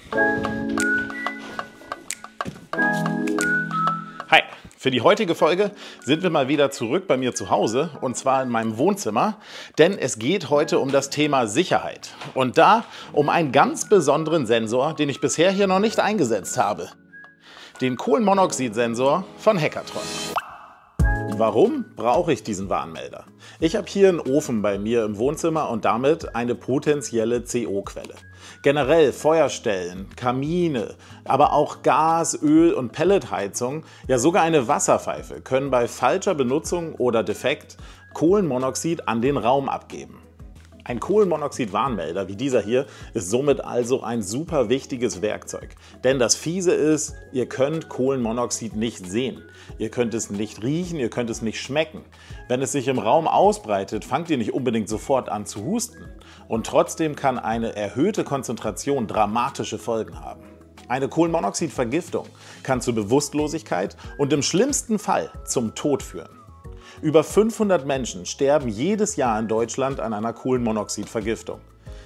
Hi, für die heutige Folge sind wir mal wieder zurück bei mir zu Hause und zwar in meinem Wohnzimmer, denn es geht heute um das Thema Sicherheit und da um einen ganz besonderen Sensor, den ich bisher hier noch nicht eingesetzt habe. Den Kohlenmonoxidsensor von Hackertron. Warum brauche ich diesen Warnmelder? Ich habe hier einen Ofen bei mir im Wohnzimmer und damit eine potenzielle CO-Quelle. Generell Feuerstellen, Kamine, aber auch Gas-, Öl- und Pelletheizung, ja sogar eine Wasserpfeife können bei falscher Benutzung oder Defekt Kohlenmonoxid an den Raum abgeben. Ein Kohlenmonoxid-Warnmelder wie dieser hier ist somit also ein super wichtiges Werkzeug. Denn das Fiese ist, ihr könnt Kohlenmonoxid nicht sehen. Ihr könnt es nicht riechen, ihr könnt es nicht schmecken. Wenn es sich im Raum ausbreitet, fangt ihr nicht unbedingt sofort an zu husten. Und trotzdem kann eine erhöhte Konzentration dramatische Folgen haben. Eine Kohlenmonoxidvergiftung kann zu Bewusstlosigkeit und im schlimmsten Fall zum Tod führen. Über 500 Menschen sterben jedes Jahr in Deutschland an einer Kohlenmonoxidvergiftung.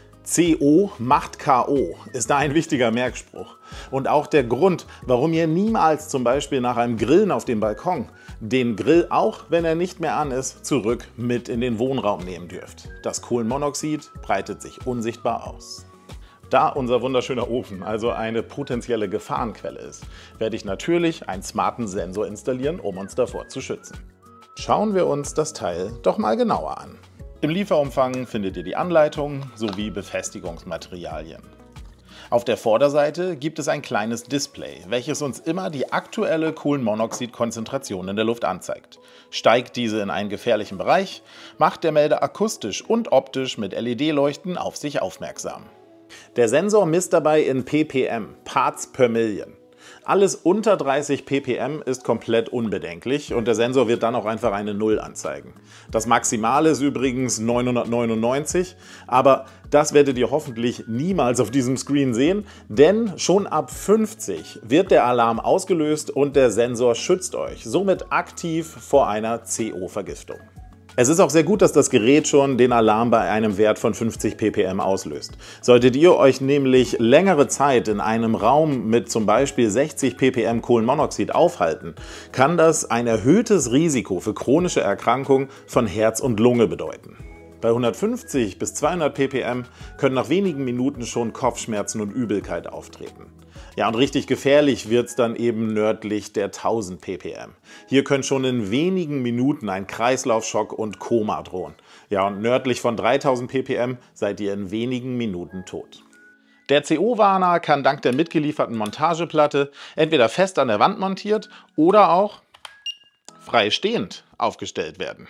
CO macht K.O. ist da ein wichtiger Merkspruch. Und auch der Grund, warum ihr niemals zum Beispiel nach einem Grillen auf dem Balkon den Grill, auch wenn er nicht mehr an ist, zurück mit in den Wohnraum nehmen dürft. Das Kohlenmonoxid breitet sich unsichtbar aus. Da unser wunderschöner Ofen also eine potenzielle Gefahrenquelle ist, werde ich natürlich einen smarten Sensor installieren, um uns davor zu schützen. Schauen wir uns das Teil doch mal genauer an. Im Lieferumfang findet ihr die Anleitung sowie Befestigungsmaterialien. Auf der Vorderseite gibt es ein kleines Display, welches uns immer die aktuelle Kohlenmonoxidkonzentration in der Luft anzeigt. Steigt diese in einen gefährlichen Bereich, macht der Melder akustisch und optisch mit LED-Leuchten auf sich aufmerksam. Der Sensor misst dabei in ppm, Parts per Million. Alles unter 30 ppm ist komplett unbedenklich und der Sensor wird dann auch einfach eine 0 anzeigen. Das Maximale ist übrigens 999, aber das werdet ihr hoffentlich niemals auf diesem Screen sehen, denn schon ab 50 wird der Alarm ausgelöst und der Sensor schützt euch somit aktiv vor einer CO-Vergiftung. Es ist auch sehr gut, dass das Gerät schon den Alarm bei einem Wert von 50 ppm auslöst. Solltet ihr euch nämlich längere Zeit in einem Raum mit zum Beispiel 60 ppm Kohlenmonoxid aufhalten, kann das ein erhöhtes Risiko für chronische Erkrankungen von Herz und Lunge bedeuten. Bei 150 bis 200 ppm können nach wenigen Minuten schon Kopfschmerzen und Übelkeit auftreten. Ja, und richtig gefährlich wird es dann eben nördlich der 1000 ppm. Hier können schon in wenigen Minuten ein Kreislaufschock und Koma drohen. Ja, und nördlich von 3000 ppm seid ihr in wenigen Minuten tot. Der CO-Warner kann dank der mitgelieferten Montageplatte entweder fest an der Wand montiert oder auch frei stehend aufgestellt werden.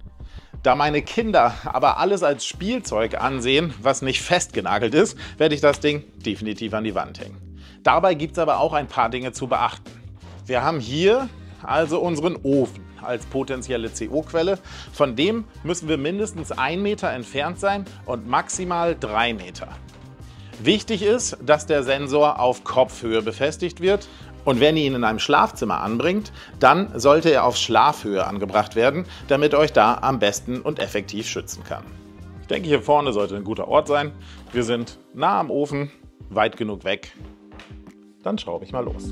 Da meine Kinder aber alles als Spielzeug ansehen, was nicht festgenagelt ist, werde ich das Ding definitiv an die Wand hängen. Dabei gibt es aber auch ein paar Dinge zu beachten. Wir haben hier also unseren Ofen als potenzielle CO-Quelle. Von dem müssen wir mindestens 1 Meter entfernt sein und maximal 3 Meter. Wichtig ist, dass der Sensor auf Kopfhöhe befestigt wird. Und wenn ihr ihn in einem Schlafzimmer anbringt, dann sollte er auf Schlafhöhe angebracht werden, damit euch da am besten und effektiv schützen kann. Ich denke, hier vorne sollte ein guter Ort sein. Wir sind nah am Ofen, weit genug weg. Dann schraube ich mal los.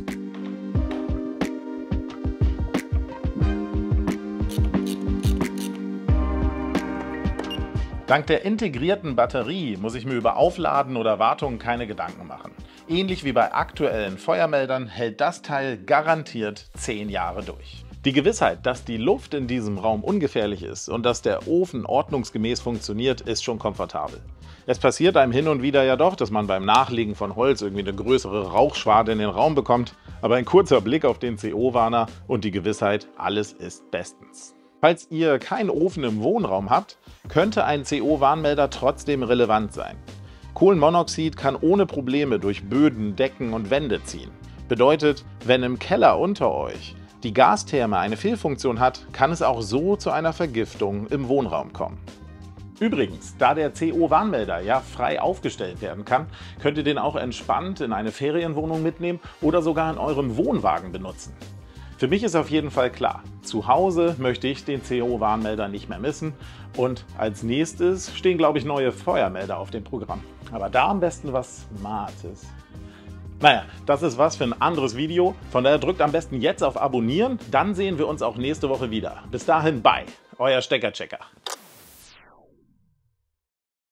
Dank der integrierten Batterie muss ich mir über Aufladen oder Wartung keine Gedanken machen. Ähnlich wie bei aktuellen Feuermeldern hält das Teil garantiert 10 Jahre durch. Die Gewissheit, dass die Luft in diesem Raum ungefährlich ist und dass der Ofen ordnungsgemäß funktioniert, ist schon komfortabel. Es passiert einem hin und wieder ja doch, dass man beim Nachlegen von Holz irgendwie eine größere Rauchschwade in den Raum bekommt, aber ein kurzer Blick auf den CO-Warner und die Gewissheit, alles ist bestens. Falls ihr keinen Ofen im Wohnraum habt, könnte ein CO-Warnmelder trotzdem relevant sein. Kohlenmonoxid kann ohne Probleme durch Böden, Decken und Wände ziehen. Bedeutet, wenn im Keller unter euch die Gastherme eine Fehlfunktion hat, kann es auch so zu einer Vergiftung im Wohnraum kommen. Übrigens, da der CO-Warnmelder ja frei aufgestellt werden kann, könnt ihr den auch entspannt in eine Ferienwohnung mitnehmen oder sogar in eurem Wohnwagen benutzen. Für mich ist auf jeden Fall klar, zu Hause möchte ich den CO-Warnmelder nicht mehr missen und als nächstes stehen, glaube ich, neue Feuermelder auf dem Programm. Aber da am besten was Smartes. Naja, das ist was für ein anderes Video. Von daher drückt am besten jetzt auf Abonnieren, dann sehen wir uns auch nächste Woche wieder. Bis dahin, bye, euer Steckerchecker.